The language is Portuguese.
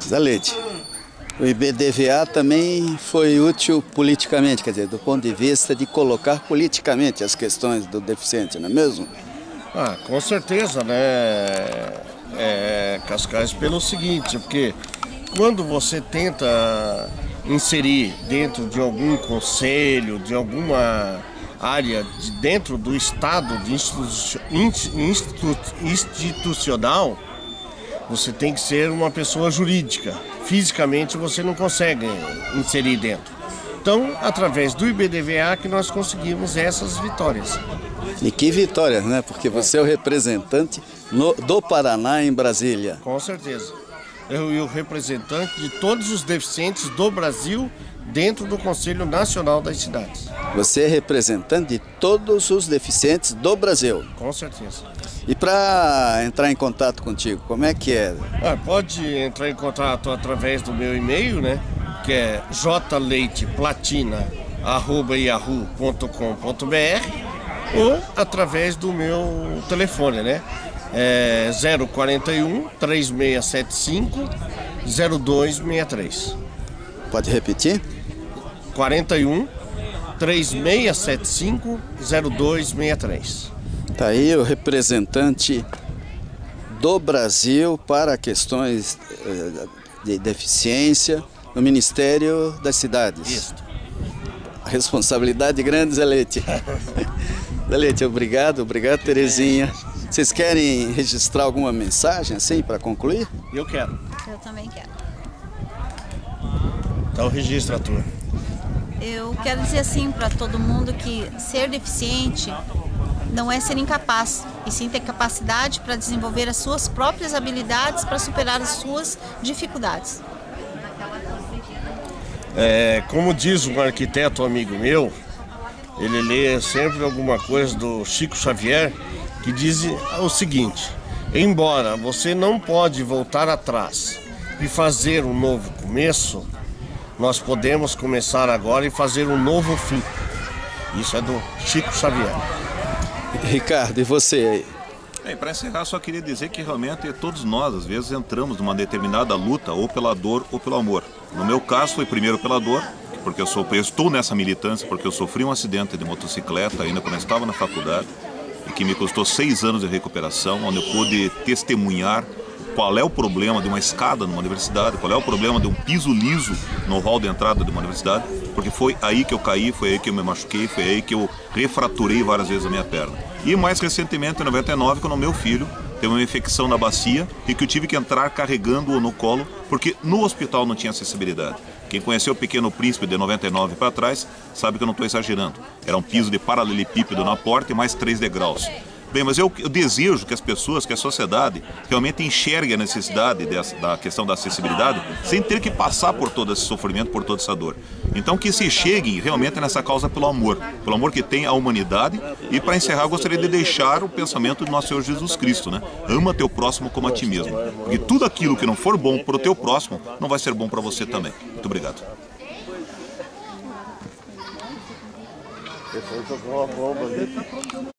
Zé Leite, o IBDVA também foi útil politicamente, quer dizer, do ponto de vista de colocar politicamente as questões do deficiente, não é mesmo? Ah, com certeza, né, Cascais, pelo seguinte, porque quando você tenta inserir dentro de algum conselho, de alguma área dentro do Estado institucional, você tem que ser uma pessoa jurídica. Fisicamente você não consegue inserir dentro. Então, através do IBDVA que nós conseguimos essas vitórias. E que vitórias, né? Porque você é o representante do Paraná em Brasília. Com certeza. Eu e o representante de todos os deficientes do Brasil dentro do Conselho Nacional das Cidades. Você é representante de todos os deficientes do Brasil. Com certeza. E para entrar em contato contigo, como é que é? Pode entrar em contato através do meu e-mail, né? Que é jleite.platina@yahoo.com.br ou através do meu telefone, né? 041 3675 0263. Pode repetir? 41 3675 0263. Tá aí o representante do Brasil para questões de deficiência no Ministério das Cidades. Isso. Responsabilidade grande, Zé Leite. Zé Leite, obrigado, Terezinha. Vocês querem registrar alguma mensagem assim para concluir? Eu quero. Eu também quero. Então registra a tua. Eu quero dizer assim para todo mundo que ser deficiente não é ser incapaz, e sim ter capacidade para desenvolver as suas próprias habilidades para superar as suas dificuldades. Como diz um arquiteto amigo meu, ele lê sempre alguma coisa do Chico Xavier, que diz o seguinte: embora você não pode voltar atrás e fazer um novo começo, nós podemos começar agora e fazer um novo fim. Isso é do Chico Xavier. Ricardo, e você aí? Para encerrar, só queria dizer que realmente todos nós, às vezes, entramos numa determinada luta, ou pela dor ou pelo amor. No meu caso, foi primeiro pela dor, porque eu estou nessa militância, porque eu sofri um acidente de motocicleta ainda quando eu estava na faculdade, e que me custou 6 anos de recuperação, onde eu pude testemunhar qual é o problema de uma escada numa universidade, qual é o problema de um piso liso no hall de entrada de uma universidade, porque foi aí que eu caí, foi aí que eu me machuquei, foi aí que eu refraturei várias vezes a minha perna. E mais recentemente, em 99, quando o meu filho teve uma infecção na bacia e que eu tive que entrar carregando-o no colo, porque no hospital não tinha acessibilidade. Quem conheceu o Pequeno Príncipe de 99 para trás sabe que eu não estou exagerando. Era um piso de paralelepípedo na porta e mais 3 degraus. Bem, mas eu desejo que as pessoas, que a sociedade realmente enxergue a necessidade da questão da acessibilidade sem ter que passar por todo esse sofrimento, por toda essa dor. Então que se cheguem realmente nessa causa pelo amor que tem a humanidade. E para encerrar, eu gostaria de deixar o pensamento do nosso Senhor Jesus Cristo, né? Ama teu próximo como a ti mesmo. Porque tudo aquilo que não for bom para o teu próximo não vai ser bom para você também. Muito obrigado. Depois jogou uma bomba ali.